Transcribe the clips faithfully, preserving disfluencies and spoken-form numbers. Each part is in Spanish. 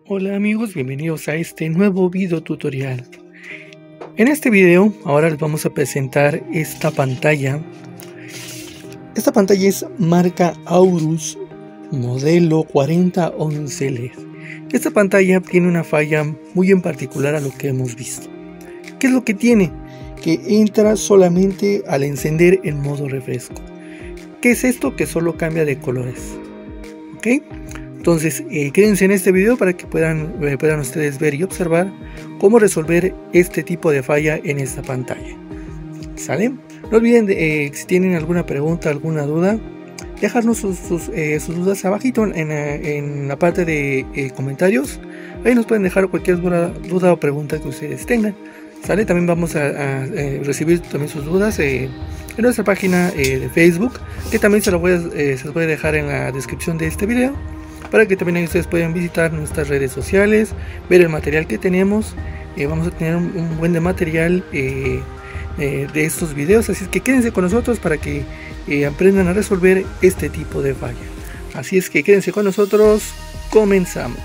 Hola amigos, bienvenidos a este nuevo video tutorial. En este video ahora les vamos a presentar esta pantalla. Esta pantalla es marca Aorus modelo cuarenta once L E D. Esta pantalla tiene una falla muy en particular a lo que hemos visto. ¿Qué es lo que tiene? Que entra solamente al encender en modo refresco. ¿Qué es esto? Que solo cambia de colores. ¿Ok? Entonces eh, quédense en este video para que puedan, eh, puedan ustedes ver y observar cómo resolver este tipo de falla en esta pantalla. ¿Sale? No olviden de, eh, si tienen alguna pregunta, alguna duda, dejarnos sus, sus, eh, sus dudas abajito en, en la parte de eh, comentarios. Ahí nos pueden dejar cualquier duda, duda o pregunta que ustedes tengan. ¿Sale? También vamos a, a, a recibir también sus dudas eh, en nuestra página eh, de Facebook, que también se, lo voy a, eh, se los voy a dejar en la descripción de este video, para que también ustedes puedan visitar nuestras redes sociales, ver el material que tenemos. Eh, vamos a tener un, un buen de material eh, eh, de estos videos, así es que quédense con nosotros para que eh, aprendan a resolver este tipo de falla. Así es que quédense con nosotros, comenzamos.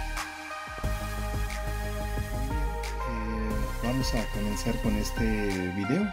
Eh, vamos a comenzar con este video.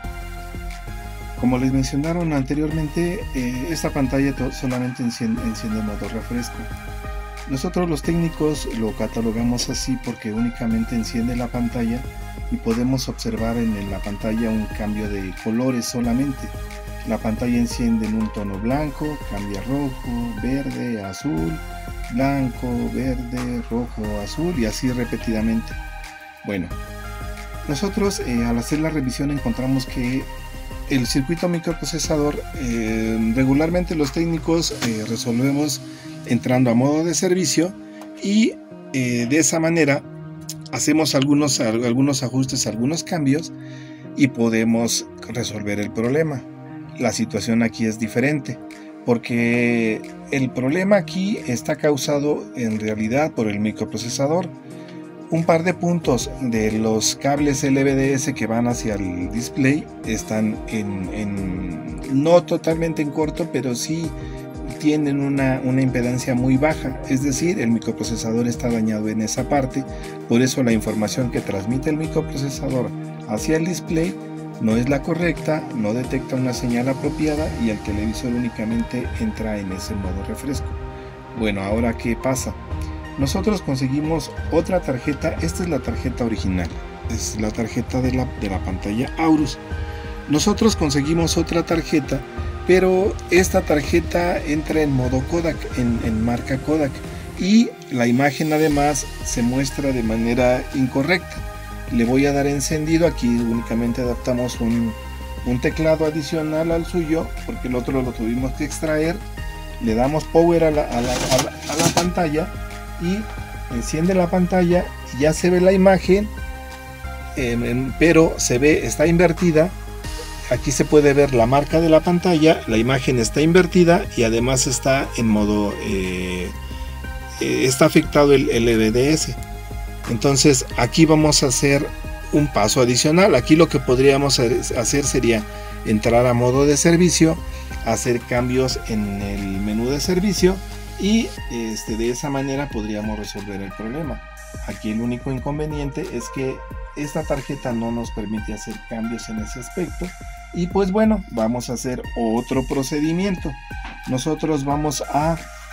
Como les mencionaron anteriormente, eh, esta pantalla solamente enciende, enciende modo refresco. Nosotros los técnicos lo catalogamos así porque únicamente enciende la pantalla y podemos observar en la pantalla un cambio de colores solamente. La pantalla enciende en un tono blanco, cambia rojo, verde, azul, blanco, verde, rojo, azul y así repetidamente. Bueno, nosotros eh, al hacer la revisión encontramos que el circuito microprocesador, eh, regularmente los técnicos eh, resolvemos entrando a modo de servicio y eh, de esa manera hacemos algunos, algunos ajustes, algunos cambios y podemos resolver el problema. La situación aquí es diferente porque el problema aquí está causado en realidad por el microprocesador. Un par de puntos de los cables L V D S que van hacia el display están en, en no totalmente en corto, pero sí tienen una, una impedancia muy baja, es decir, el microprocesador está dañado en esa parte. Por eso la información que transmite el microprocesador hacia el display no es la correcta, no detecta una señal apropiada y el televisor únicamente entra en ese modo refresco. Bueno, ahora ¿qué pasa? Nosotros conseguimos otra tarjeta. Esta es la tarjeta original, es la tarjeta de la, de la pantalla Aorus. Nosotros conseguimos otra tarjeta, pero esta tarjeta entra en modo Kodak, en, en marca Kodak, y la imagen además se muestra de manera incorrecta. Le voy a dar encendido, aquí únicamente adaptamos un, un teclado adicional al suyo, porque el otro lo tuvimos que extraer. Le damos power a la, a la, a la, a la pantalla y enciende la pantalla y ya se ve la imagen, eh, pero se ve, está invertida. Aquí se puede ver la marca de la pantalla, la imagen está invertida y además está en modo eh, eh, está afectado el L V D S. Entonces aquí vamos a hacer un paso adicional. Aquí lo que podríamos hacer sería entrar a modo de servicio, hacer cambios en el menú de servicio y este, de esa manera podríamos resolver el problema. Aquí el único inconveniente es que esta tarjeta no nos permite hacer cambios en ese aspecto y pues bueno, vamos a hacer otro procedimiento. Nosotros vamos a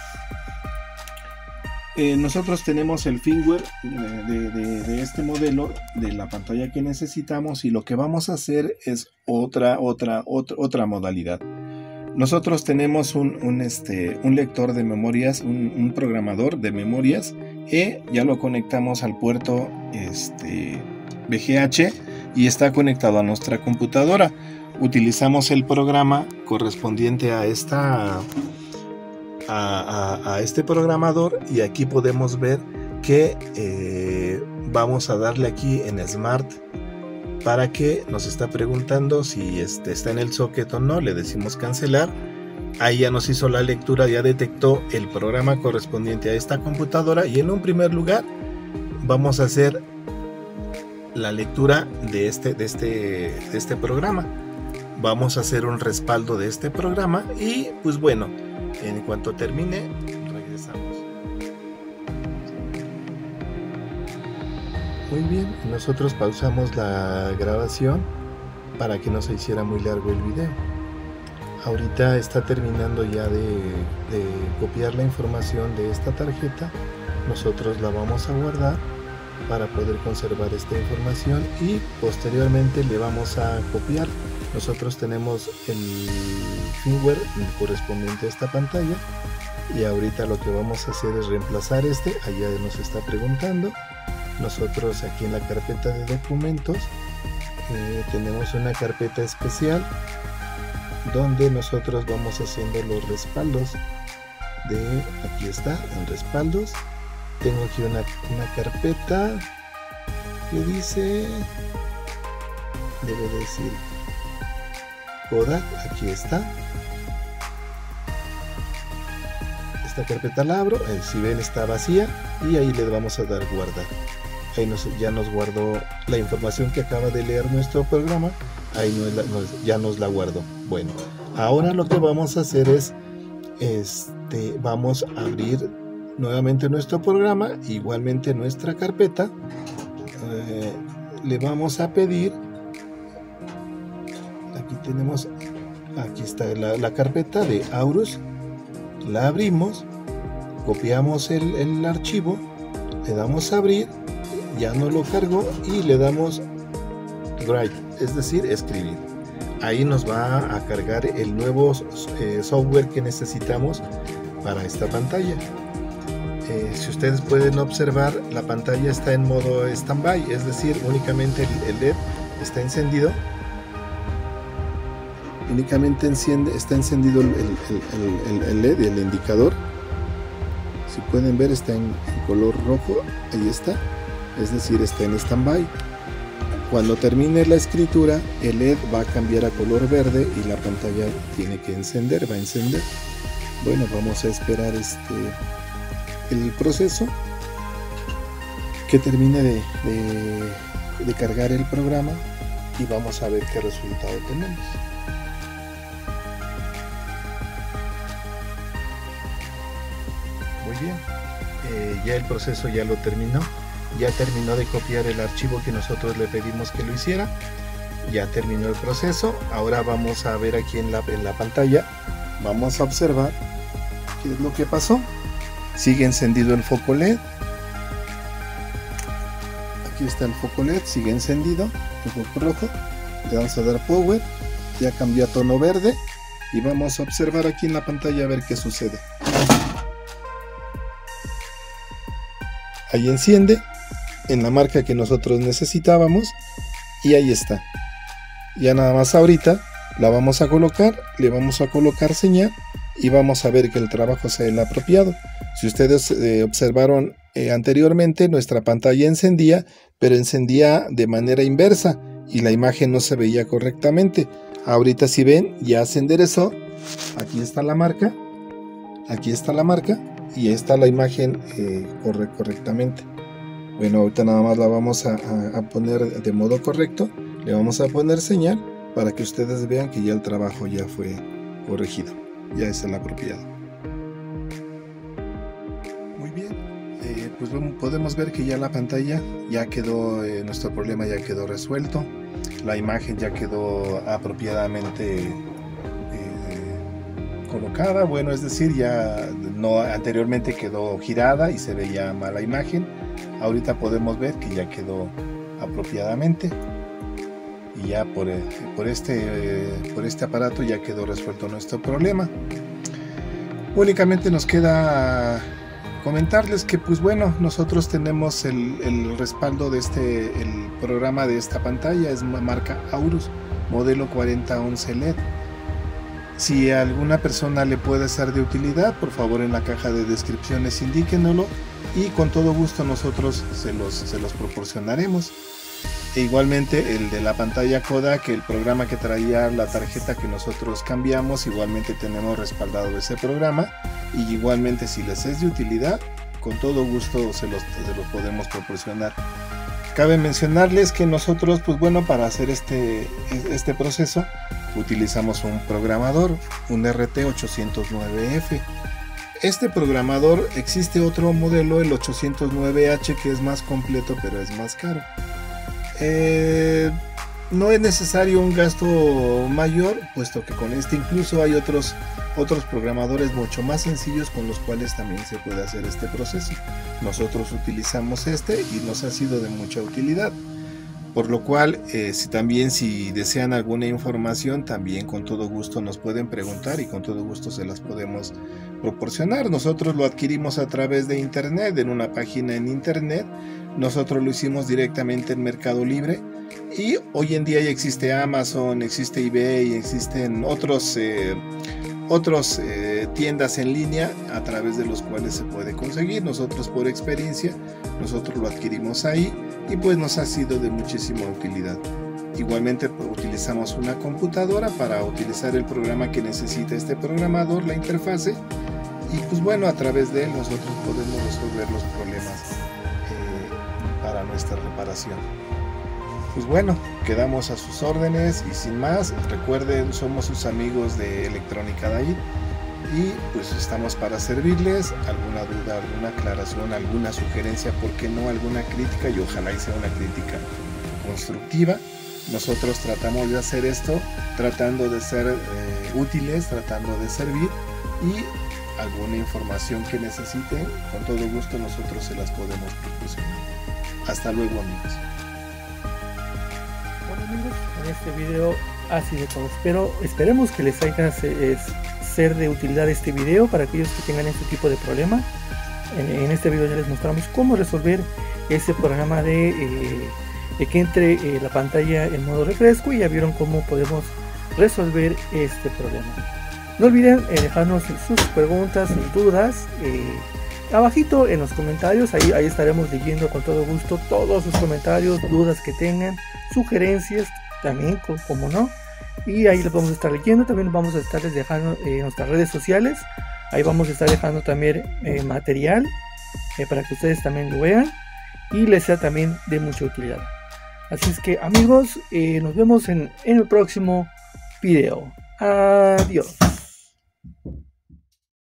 eh, nosotros tenemos el firmware de, de, de este modelo de la pantalla que necesitamos y lo que vamos a hacer es otra otra otra, otra modalidad. Nosotros tenemos un, un, este, un lector de memorias, un, un programador de memorias, y ya lo conectamos al puerto este, V G H y está conectado a nuestra computadora. Utilizamos el programa correspondiente a, esta, a, a, a este programador y aquí podemos ver que eh, vamos a darle aquí en Smart para que nos está preguntando si este está en el socket o no. Le decimos cancelar. Ahí ya nos hizo la lectura, ya detectó el programa correspondiente a esta computadora y en un primer lugar vamos a hacer la lectura de este, de este, de este programa. Vamos a hacer un respaldo de este programa y pues bueno, en cuanto termine regresamos. Muy bien, nosotros pausamos la grabación para que no se hiciera muy largo el video. Ahorita está terminando ya de, de copiar la información de esta tarjeta. Nosotros la vamos a guardar para poder conservar esta información y posteriormente le vamos a copiar. Nosotros tenemos el firmware correspondiente a esta pantalla y ahorita lo que vamos a hacer es reemplazar este. Allá nos está preguntando. Nosotros aquí en la carpeta de documentos eh, tenemos una carpeta especial donde nosotros vamos haciendo los respaldos de, aquí está, en respaldos. Tengo aquí una, una carpeta que dice, debe decir Kodak, aquí está. Esta carpeta la abro, eh, si ven está vacía y ahí le vamos a dar guardar. Ahí nos, ya nos guardó la información que acaba de leer nuestro programa, ahí nos la, nos, ya nos la guardó. Bueno, ahora lo que vamos a hacer es, este, vamos a abrir nuevamente nuestro programa, igualmente nuestra carpeta. Eh, le vamos a pedir, aquí tenemos, aquí está la, la carpeta de Aorus, la abrimos, copiamos el, el archivo, le damos a abrir, ya no lo cargó y le damos write, es decir, escribir. Ahí nos va a cargar el nuevo eh, software que necesitamos para esta pantalla. Eh, si ustedes pueden observar, la pantalla está en modo standby, es decir, únicamente el, el L E D está encendido. Únicamente enciende, está encendido el, el, el, el L E D, el indicador. Si pueden ver, está en, en color rojo, ahí está, es decir, está en standby. Cuando termine la escritura, el L E D va a cambiar a color verde y la pantalla tiene que encender, va a encender. Bueno, vamos a esperar este el proceso que termine de, de, de cargar el programa y vamos a ver qué resultado tenemos. Muy bien, eh, ya el proceso ya lo terminó, ya terminó de copiar el archivo que nosotros le pedimos que lo hiciera, ya terminó el proceso. Ahora vamos a ver aquí en la, en la pantalla, vamos a observar qué es lo que pasó. Sigue encendido el foco L E D, aquí está el foco L E D, sigue encendido, el foco rojo, le vamos a dar power, ya cambió a tono verde y vamos a observar aquí en la pantalla a ver qué sucede. Ahí enciende en la marca que nosotros necesitábamos y ahí está. Ya nada más ahorita la vamos a colocar, le vamos a colocar señal y vamos a ver que el trabajo sea el apropiado. Si ustedes eh, observaron eh, anteriormente, nuestra pantalla encendía, pero encendía de manera inversa y la imagen no se veía correctamente. Ahorita, si ven, ya se enderezó. Aquí está la marca, aquí está la marca y está la imagen eh, corre correctamente. Bueno, ahorita nada más la vamos a, a, a poner de modo correcto, le vamos a poner señal para que ustedes vean que ya el trabajo ya fue corregido, ya es el apropiado. Muy bien, eh, pues podemos ver que ya la pantalla ya quedó, eh, nuestro problema ya quedó resuelto, la imagen ya quedó apropiadamente eh, colocada, bueno, es decir, ya no anteriormente quedó girada y se veía mala imagen. Ahorita podemos ver que ya quedó apropiadamente y ya por, por, este, eh, por este aparato ya quedó resuelto nuestro problema. Únicamente nos queda comentarles que pues bueno, nosotros tenemos el, el respaldo de este el programa de esta pantalla, es marca Aorus, modelo cuarenta once L E D. Si a alguna persona le puede ser de utilidad, por favor en la caja de descripciones indíquenoslo y con todo gusto nosotros se los, se los proporcionaremos. E igualmente el de la pantalla Kodak, el programa que traía la tarjeta que nosotros cambiamos, igualmente tenemos respaldado ese programa y igualmente si les es de utilidad, con todo gusto se los, se los podemos proporcionar. Cabe mencionarles que nosotros, pues bueno, para hacer este, este proceso utilizamos un programador, un R T ochocientos nueve F. este programador existe otro modelo, el ochocientos nueve H, que es más completo pero es más caro. Eh, no es necesario un gasto mayor, puesto que con este incluso hay otros, otros programadores mucho más sencillos con los cuales también se puede hacer este proceso. Nosotros utilizamos este y nos ha sido de mucha utilidad. Por lo cual, eh, si también si desean alguna información, también con todo gusto nos pueden preguntar y con todo gusto se las podemos proporcionar. Nosotros lo adquirimos a través de internet, en una página en internet. Nosotros lo hicimos directamente en Mercado Libre y hoy en día ya existe Amazon, existe eBay, existen otros, eh, otros eh, tiendas en línea a través de los cuales se puede conseguir. Nosotros por experiencia, nosotros lo adquirimos ahí y pues nos ha sido de muchísima utilidad. Igualmente pues, utilizamos una computadora para utilizar el programa que necesita este programador, la interfase, y pues bueno, a través de él nosotros podemos resolver los problemas eh, para nuestra reparación. Pues bueno, quedamos a sus órdenes y sin más, recuerden, somos sus amigos de Electrónica David y pues estamos para servirles. Alguna duda, alguna aclaración, alguna sugerencia, ¿por qué no alguna crítica? Y ojalá y sea una crítica constructiva. Nosotros tratamos de hacer esto tratando de ser eh, útiles, tratando de servir, y alguna información que necesiten, con todo gusto nosotros se las podemos proporcionar. Hasta luego, amigos. Bueno, amigos, en este video ha sido todo. Espero, esperemos que les haya eh, ser de utilidad este video para aquellos que tengan este tipo de problema. En, en este video ya les mostramos cómo resolver ese programa de, eh, de que entre eh, la pantalla en modo refresco, y ya vieron cómo podemos resolver este problema. No olviden eh, dejarnos sus preguntas, sus dudas eh, abajito en los comentarios. Ahí, ahí estaremos leyendo con todo gusto todos sus comentarios, dudas que tengan, sugerencias también, como no. Y ahí les vamos a estar leyendo. También vamos a estarles dejando en eh, nuestras redes sociales. Ahí vamos a estar dejando también eh, material eh, para que ustedes también lo vean y les sea también de mucha utilidad. Así es que, amigos, eh, nos vemos en, en el próximo video. Adiós.